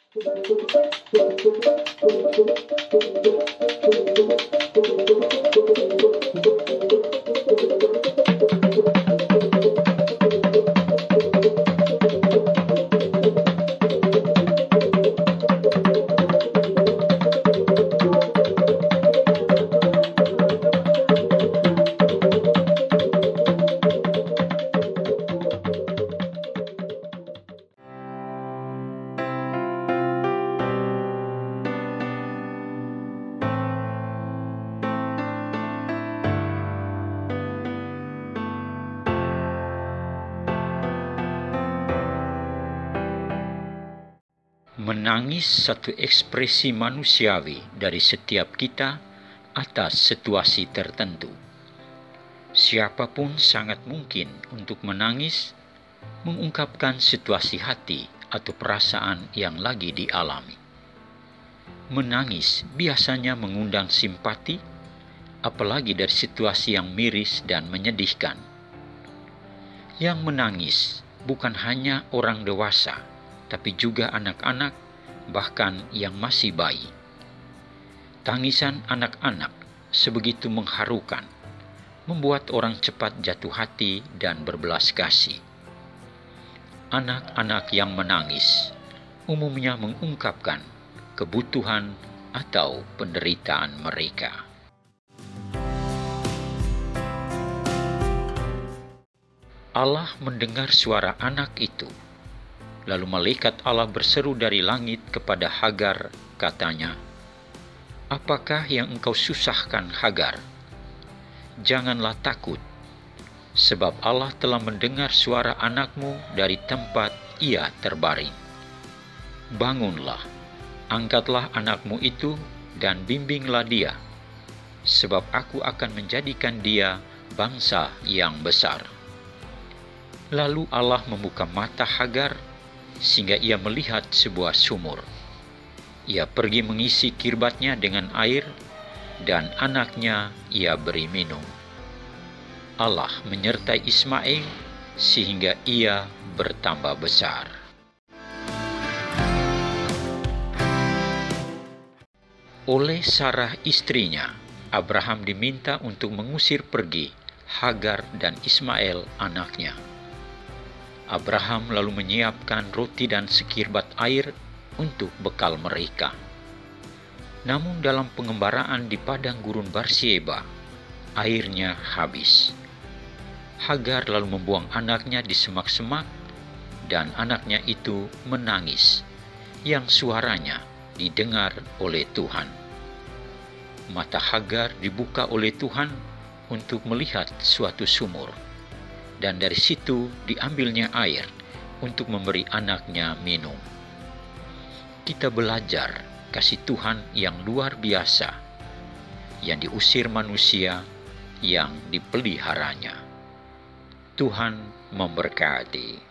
Menangis satu ekspresi manusiawi dari setiap kita atas situasi tertentu. Siapapun sangat mungkin untuk menangis, mengungkapkan situasi hati atau perasaan yang lagi dialami. Menangis biasanya mengundang simpati, apalagi dari situasi yang miris dan menyedihkan. Yang menangis bukan hanya orang dewasa, tapi juga anak-anak, bahkan yang masih bayi. Tangisan anak-anak sebegitu mengharukan, membuat orang cepat jatuh hati dan berbelas kasih. Anak-anak yang menangis umumnya mengungkapkan kebutuhan atau penderitaan mereka. Allah mendengar suara anak itu. Lalu malaikat Allah berseru dari langit kepada Hagar, katanya, "Apakah yang engkau susahkan, Hagar? Janganlah takut, sebab Allah telah mendengar suara anakmu dari tempat ia terbaring. Bangunlah, angkatlah anakmu itu dan bimbinglah dia, sebab aku akan menjadikan dia bangsa yang besar." Lalu Allah membuka mata Hagar, sehingga ia melihat sebuah sumur. Ia pergi mengisi kirbatnya dengan air, dan anaknya ia beri minum. Allah menyertai Ismail, sehingga ia bertambah besar. Oleh Sarah istrinya, Abraham diminta untuk mengusir pergi Hagar dan Ismail anaknya. Abraham lalu menyiapkan roti dan sekirbat air untuk bekal mereka. Namun dalam pengembaraan di padang gurun Barsieba, airnya habis. Hagar lalu membuang anaknya di semak-semak, dan anaknya itu menangis, yang suaranya didengar oleh Tuhan. Mata Hagar dibuka oleh Tuhan untuk melihat suatu sumur, dan dari situ diambilnya air untuk memberi anaknya minum. Kita belajar kasih Tuhan yang luar biasa, yang diusir manusia, yang dipeliharanya. Tuhan memberkati.